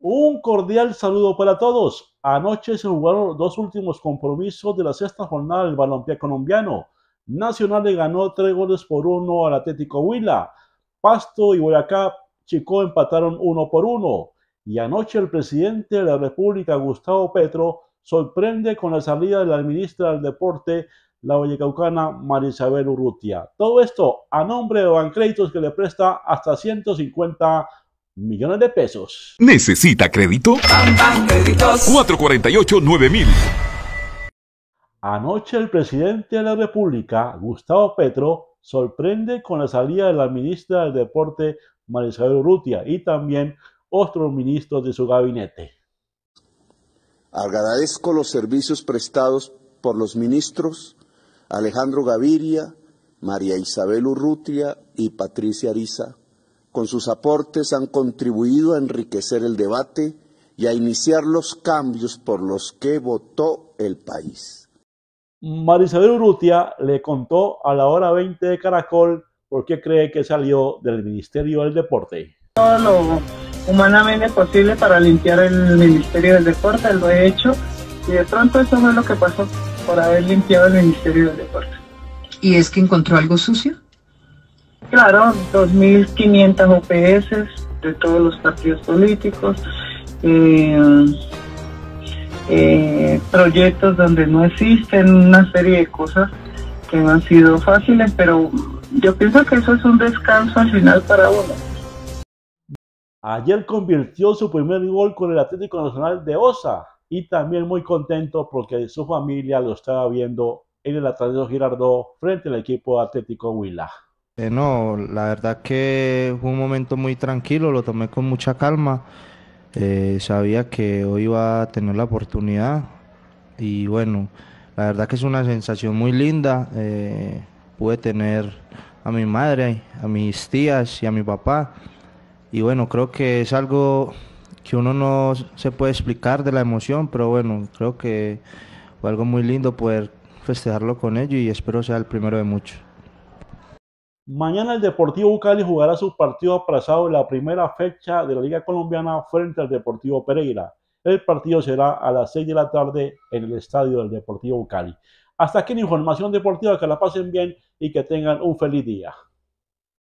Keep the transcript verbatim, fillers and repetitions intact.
Un cordial saludo para todos. Anoche se jugaron los dos últimos compromisos de la sexta jornada del balompié colombiano. Nacional le ganó tres goles por uno al Atlético Huila. Pasto y Boyacá Chicó empataron uno por uno. Y anoche el presidente de la República, Gustavo Petro, sorprende con la salida de la ministra del Deporte, la vallecaucana María Isabel Urrutia. Todo esto a nombre de Bancréditos, que le presta hasta ciento cincuenta millones de pesos. ¿Necesita crédito? cuatro cuatro ocho nueve mil. Anoche el presidente de la República, Gustavo Petro, sorprende con la salida de la ministra del Deporte, María Isabel Urrutia, y también otros ministros de su gabinete. Agradezco los servicios prestados por los ministros Alejandro Gaviria, María Isabel Urrutia y Patricia Ariza. Con sus aportes han contribuido a enriquecer el debate y a iniciar los cambios por los que votó el país. María Isabel Urrutia le contó a la hora veinte de Caracol por qué cree que salió del Ministerio del Deporte. Todo lo humanamente posible para limpiar el Ministerio del Deporte, lo he hecho, y de pronto eso fue lo que pasó por haber limpiado el Ministerio del Deporte. ¿Y es que encontró algo sucio? Claro, dos mil quinientas O P S de todos los partidos políticos, eh, eh, proyectos donde no existen, una serie de cosas que no han sido fáciles, pero yo pienso que eso es un descanso al final para uno. Ayer convirtió su primer gol con el Atlético Nacional de Osa y también muy contento porque su familia lo estaba viendo en el Atanasio Girardot frente al equipo Atlético Huila. Eh, no, la verdad que fue un momento muy tranquilo, lo tomé con mucha calma. Eh, sabía que hoy iba a tener la oportunidad y bueno, la verdad que es una sensación muy linda. Eh, pude tener a mi madre, a mis tías y a mi papá y bueno, creo que es algo que uno no se puede explicar de la emoción, pero bueno, creo que fue algo muy lindo poder festejarlo con ellos y espero sea el primero de muchos. Mañana el Deportivo Cali jugará su partido aplazado en la primera fecha de la Liga Colombiana frente al Deportivo Pereira. El partido será a las seis de la tarde en el estadio del Deportivo Cali. Hasta aquí la información deportiva, que la pasen bien y que tengan un feliz día.